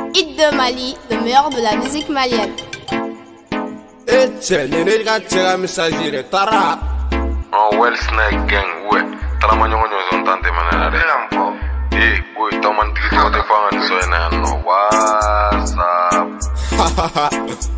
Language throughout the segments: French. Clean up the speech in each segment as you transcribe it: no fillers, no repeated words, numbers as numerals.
Hit de Mali, le meilleur de la musique malienne. Well Snake Gang, ouais. T'as la manière dont ils ont tenté de eh, oui, t'as man dit que tu vas faire un soin, non, WhatsApp.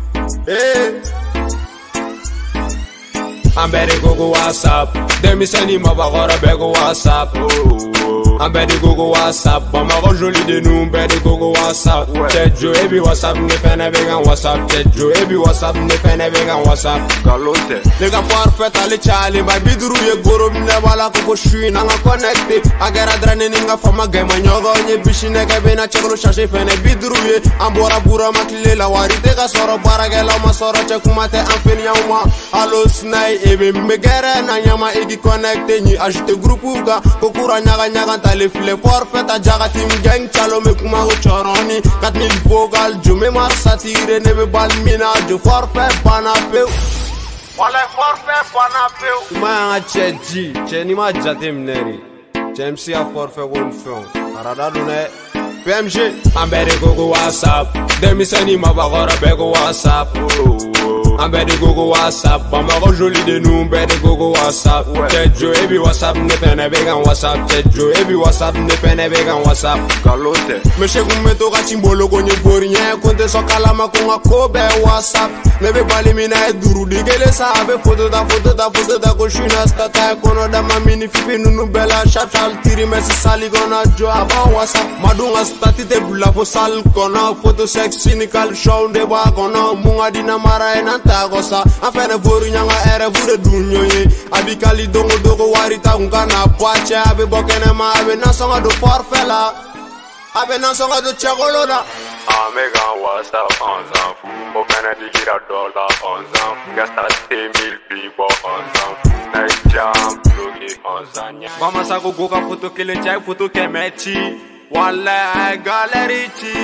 I'm better go WhatsApp. Demi seni mabagora bego WhatsApp. I'm better go WhatsApp. Mama joli de nous, better go WhatsApp. Tejo ebi WhatsApp ne fene vegan WhatsApp. Tejo ebi WhatsApp ne fene vegan WhatsApp. Galonte. Les gars parfait ali chali, my bidru ye goro mne wala ko shui na nga connecté. Agera drane ninga fama gema nyogo nye bishine ke bena cheklo shashi fene bidru ye. Ambora bura makile la wari te ga soro baragela ma soro chekumate amfeni ya uma. Allo snai ebe megere na nyama egi connecté ni ajouter groupe uga kokura nyaga nyaga tale file forfait ta jaga team gang chalo me kuma go choroni 4000 vocal jume mar satire nebe balmina jo forfait banapeu wala forfait banapeu ma cheji cheni ma jatem neri chemsi a forfait won fon arada dune PMG I'm better go WhatsApp demi seni ma bagora bego WhatsApp I'm better go WhatsApp. Mama joli de nous, better go WhatsApp. Tejo ebi WhatsApp ne fene vegan WhatsApp. Tejo ebi WhatsApp ne fene vegan WhatsApp. Galonte. Meshe kumeto ka chimbolo konye borinye konte so kalama konga kobe WhatsApp. Nebe bali mina e duru digele sa abe foto da ko shina stata kono da mamini fifi nunu bela shapshal tiri mesi sali gona jo aba WhatsApp. Madunga stati te bula fo sal kona foto sexy nikal show de ba kona munga dina mara ena tagosa afene voru nyanga ere vude dunyoye abikali dongo dogo warita ngana pache abe bokene ma abe nasonga do forfela abe nasonga do chegoloda Amega WhatsApp on s'en fout. Au Canada, $, on s'en fout. Gasta 10,000 people, on s'en fout. Next jam, bloqué, on s'en fout. Mama sa go ka photo kele chai photo ke mechi wala galerichi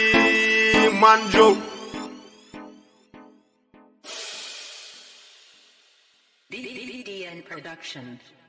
manjo DDN Production.